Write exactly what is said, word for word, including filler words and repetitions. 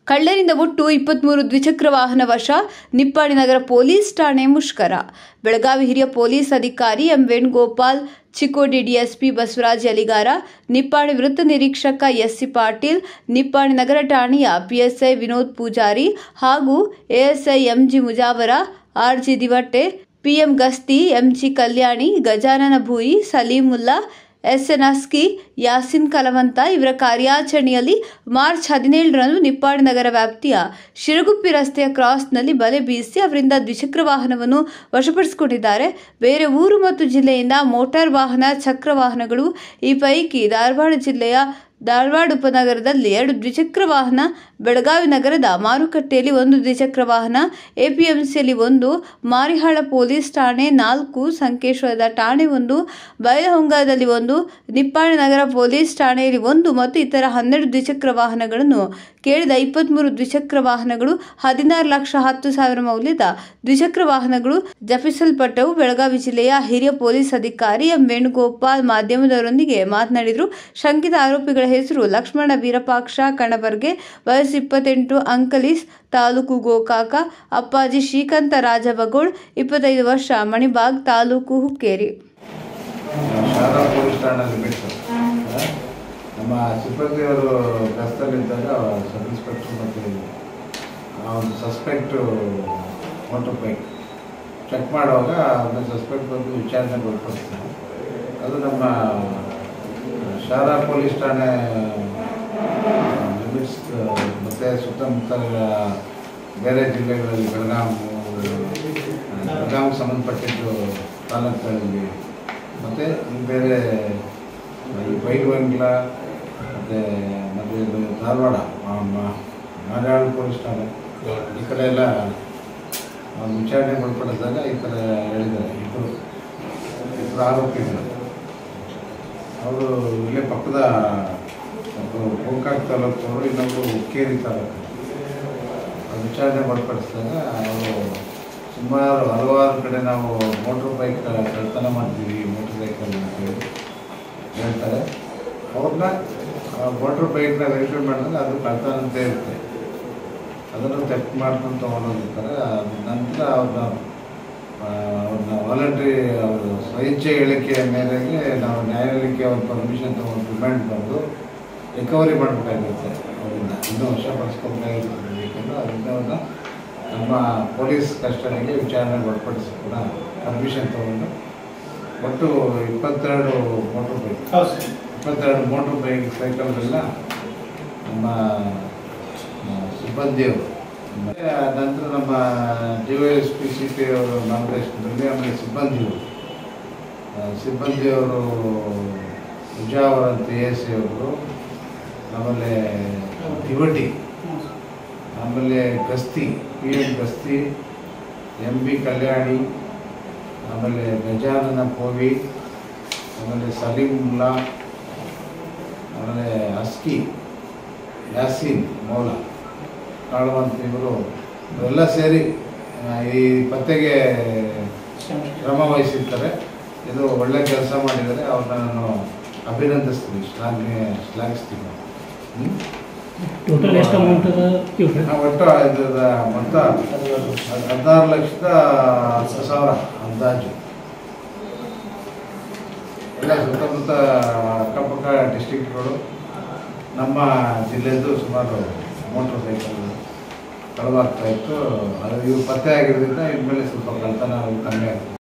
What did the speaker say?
ಕಳ್ಳರಿಂದ ಒಟ್ಟು ಇಪ್ಪತ್ಮೂರು ದ್ವಿಚಕ್ರ ವಾಹನ ವಶ. ನಿಪ್ಪಾಣಿ ನಗರ ಪೊಲೀಸ್ ಠಾಣೆ ಮುಷ್ಕರ. ಬೆಳಗಾವಿ ಹಿರಿಯ ಪೊಲೀಸ್ ಅಧಿಕಾರಿ ಎಂ ವೇಣುಗೋಪಾಲ್, ಚಿಕ್ಕೋಡಿ ಡಿಎಸ್ಪಿ ಬಸವರಾಜ್ ಯಲಿಗಾರ, ನಿಪ್ಪಾಣಿ ವೃತ್ತ ನಿರೀಕ್ಷಕ ಎಸ್ಸಿ ಪಾಟೀಲ್, ನಿಪ್ಪಾಣಿ ನಗರ ಠಾಣೆಯ ಪಿಎಸ್ಐ ವಿನೋದ್ ಪೂಜಾರಿ ಹಾಗೂ ASI MG Mujawar, RG Divatte, PM Gasti, MG Kalyani, Gajanan Bhui, Salimullah, SN Aski, Yasin Kalavant ಇವರ ಕಾರ್ಯಾಚರಣೆಯಲ್ಲಿ ಮಾರ್ಚ್ ಹದಿನೇಳರಂದು ನಿಪ್ಪಾಣಿ ನಗರ ವ್ಯಾಪ್ತಿಯ ಶಿರಗುಪ್ಪಿ ರಸ್ತೆಯ ಕ್ರಾಸ್ನಲ್ಲಿ ಬಲೆ ಬೀಸಿ ಅವರಿಂದ ದ್ವಿಚಕ್ರ ವಾಹನವನ್ನು ವಶಪಡಿಸಿಕೊಂಡಿದ್ದಾರೆ. ಬೇರೆ ಊರು ಮತ್ತು ಜಿಲ್ಲೆಯಿಂದ ಮೋಟಾರ್ ವಾಹನ, ಚಕ್ರ ವಾಹನಗಳು, ಈ ಪೈಕಿ ಧಾರವಾಡ ಜಿಲ್ಲೆಯ ಧಾರವಾಡ ಉಪನಗರದಲ್ಲಿ ಎರಡು ದ್ವಿಚಕ್ರ ವಾಹನ, ಬೆಳಗಾವಿ ನಗರದ ಮಾರುಕಟ್ಟೆಯಲ್ಲಿ ಒಂದು ದ್ವಿಚಕ್ರ ವಾಹನ, ಎಪಿಎಂಸಿಯಲ್ಲಿ ಒಂದು, ಮಾರಿಹಾಳ ಪೊಲೀಸ್ ಠಾಣೆ ನಾಲ್ಕು, ಸಂಕೇಶ್ವರದ ಠಾಣೆ ಒಂದು, ಬೈಲಹೊಂಗಲದಲ್ಲಿ ಒಂದು, ನಿಪ್ಪಾಣಿ ನಗರ ಪೊಲೀಸ್ ಠಾಣೆಯಲ್ಲಿ ಒಂದು ಮತ್ತು ಇತರ ಹನ್ನೆರಡು ದ್ವಿಚಕ್ರ ವಾಹನಗಳನ್ನು ಕೇಳಿದ ಇಪ್ಪತ್ಮೂರು ದ್ವಿಚಕ್ರ ವಾಹನಗಳು, ಹದಿನಾರು ಲಕ್ಷ ಹತ್ತು ಸಾವಿರ ಮೌಲ್ಯದ ದ್ವಿಚಕ್ರ ವಾಹನಗಳು ಜಪಿಸಲ್ಪಟ್ಟವು. ಬೆಳಗಾವಿ ಜಿಲ್ಲೆಯ ಹಿರಿಯ ಪೊಲೀಸ್ ಅಧಿಕಾರಿ ಎಂ ವೇಣುಗೋಪಾಲ್ ಮಾಧ್ಯಮದವರೊಂದಿಗೆ ಮಾತನಾಡಿದರು. ಶಂಕಿತ ಆರೋಪಿಗಳ ಹೆಸರು ಲಕ್ಷ್ಮಣ ವೀರಪಾಕ್ಷ ಕಣಬರ್ಗೆ, ವಯಸ್ಸು ಇಪ್ಪತ್ತೆಂಟು, ಅಂಕಲೀಸ್, ತಾಲೂಕು ಗೋಕಾಕ, ಅಪ್ಪಾಜಿ ಶ್ರೀಕಂಠ ರಾಜಬಗೋಳ್, ಇಪ್ಪತ್ತೈದು ವರ್ಷ, ಮಣಿಬಾಗ್, ತಾಲೂಕು ಹುಕ್ಕೇರಿ. ನಮ್ಮ ಸಿಬ್ಬಂದಿಯವರು ಗಸ್ತಲ್ಲಿದ್ದಾಗ ಸಬ್ ಇನ್ಸ್ಪೆಕ್ಟರ್ ಮತ್ತು ಒಂದು ಸಸ್ಪೆಕ್ಟು ಮೋಟರ್ ಬೈಕ್ ಚೆಕ್ ಮಾಡುವಾಗ ಒಂದು ಸಸ್ಪೆಕ್ಟ್ ಬಂದು ವಿಚಾರಣೆ ಒಳಪಡಿಸ್ತಾರೆ. ಅದು ನಮ್ಮ ಶಾಲಾ ಪೊಲೀಸ್ ಠಾಣೆ ಲಿಮಿಟ್ಸ್ ಮತ್ತು ಸುತ್ತಮುತ್ತ ಬೇರೆ ಜಿಲ್ಲೆಗಳಲ್ಲಿ ಬೆಳಗಾವಿ ಬೆಳಗಾವಿಗೆ ಸಂಬಂಧಪಟ್ಟಿದ್ದು ತಾಲೂಕುಗಳಲ್ಲಿ ಮತ್ತು ಬೇರೆ ಈ ಬೈಲಹೊಂಗಲ ಮತ್ತು ಮತ್ತು ಇದು ಧಾರವಾಡ ಮಾರಿಹಾಳ ಪೊಲೀಸ್ ಠಾಣೆ ಈ ಕಡೆ ಎಲ್ಲ ಒಂದು ವಿಚಾರಣೆ ಒಳಪಡಿಸಿದಾಗ ಈ ಥರ ಹೇಳಿದ್ದಾರೆ. ಇಬ್ಬರು ಇಬ್ಬರು ಆರೋಪಿಗಳು ಅವರು ಇಲ್ಲೇ ಪಕ್ಕದ ಒಬ್ಬರು ಗೋಕಾಕ್ ತಾಲೂಕವರು, ಇನ್ನೊಬ್ಬರು ಹುಕ್ಕೇರಿ ತಾಲೂಕು. ಅದು ವಿಚಾರಣೆ ಒಳಪಡಿಸಿದಾಗ ಅವರು ಸುಮಾರು ಹಲವಾರು ಕಡೆ ನಾವು ಮೋಟ್ರ್ ಬೈಕ್ ಕಳ್ತನ ಮಾಡ್ತೀವಿ, ಮೋಟ್ರ್ ಸೈಕಲ್ ಅಂತೇಳಿ ಹೇಳ್ತಾರೆ. ಅವ್ರನ್ನ ಮೋಟ್ರ್ ಬೈಕ್ನ ವೆರಿಫೈ ಮಾಡಿದ್ರೆ ಅದು ಕಳ್ತನ ಅಂತ ಇರುತ್ತೆ. ಅದನ್ನು ಚೆಕ್ ಮಾಡ್ಕೊಂಡು ತೊಗೊಂಡೋಗಿರ್ತಾರೆ. ನಂತರ ಅವ್ರನ್ನ ಅವ್ರನ್ನ ವಾಲಂಟ್ರಿ ಅವರು ಸ್ವಇಚ್ಛೆ ಹೇಳಿಕೆಯ ಮೇರೆಗೆ ನಾವು ನ್ಯಾಯಾಲಯಕ್ಕೆ ಅವ್ರ ಪರ್ಮಿಷನ್ ತೊಗೊಂಡು ರಿಮಾಂಡ್ ಬಂದು ರಿಕವರಿ ಮಾಡಬೇಕಾಗಿರುತ್ತೆ. ಅವರಿಂದ ಇನ್ನೂ ವಶಪಡಿಸ್ಕೊಬೇಕಾಗಿರ್ತದೆ. ಏಕೆಂದರೆ ಅದರಿಂದ ಅವ್ರನ್ನ ನಮ್ಮ ಪೊಲೀಸ್ ಕಸ್ಟಡಿಗೆ ವಿಚಾರಣೆ ಒಳಪಡಿಸಿ ಕೂಡ ಪರ್ಮಿಷನ್ ತೊಗೊಂಡು ಒಟ್ಟು ಇಪ್ಪತ್ತೆರಡು ಮೋಟ್ರ್ ಬೈಕ್ ಇಪ್ಪತ್ತೆರಡು ಮೋಟ್ರ್ ಬೈಕ್ ಸೈಕಲ್ಗಳನ್ನ ನಮ್ಮ ಸಿಬ್ಬಂದಿಯವರು, ನಂತರ ನಮ್ಮ D Y S P C P ಅವರು ಮಾರ್ಗದರ್ಶನದಲ್ಲಿ ಆಮೇಲೆ ಸಿಬ್ಬಂದಿಯವರು ಸಿಬ್ಬಂದಿಯವರು ಮುಜಾವರ ಅಂತ ಎ ಎಸ್ ಸಿ ಅವರು, ಆಮೇಲೆ ದಿವಟಿ, ಆಮೇಲೆ Gasti, P M Gasti, M B Kalyani, ಆಮೇಲೆ ಗಜಾನನ ಪೋವಿ, ಆಮೇಲೆ ಸಲೀಮುಲ್ಲಾ, ಆಮೇಲೆ ಅಸ್ಕಿ, ಯಾಸಿನ್ ಮೌಲ ಕಾಳುವಂತ ಇವರು ಎಲ್ಲ ಸೇರಿ ಈ ಪತ್ತೆಗೆ ಶ್ರಮ ವಹಿಸಿರ್ತಾರೆ. ಇದು ಒಳ್ಳೆ ಕೆಲಸ ಮಾಡಿದರೆ ಅವ್ರನ್ನ ನಾನು ಅಭಿನಂದಿಸ್ತೀನಿ, ಶ್ಲಾಘನೆ ಶ್ಲಾಘಿಸ್ತೀನಿ. ಟೋಟಲ್ ಎಷ್ಟು ಅಮೌಂಟ್ ಒಟ್ಟು ಇದರ ಮೊತ್ತ ಹದಿನಾರು ಲಕ್ಷದ ಹತ್ತು ಸಾವಿರ ಅಂದಾಜು. ಎಲ್ಲ ಸುತ್ತಮುತ್ತ ಅಕ್ಕಪಕ್ಕ ಡಿಸ್ಟ್ರಿಕ್ಟ್ಗಳು, ನಮ್ಮ ಜಿಲ್ಲೆಯದು ಸುಮಾರು ಮೋಟ್ರ್ ಸೈಕಲ್ ಕಳವಾಗ್ತಾ ಇತ್ತು. ಅದು ಇವು ಪತ್ತೆ ಆಗಿರೋದ್ರಿಂದ ಇನ್ಮೇಲೆ ಸ್ವಲ್ಪ ಕಳ್ತನ ಕಮ್ಮಿ ಆಗುತ್ತೆ.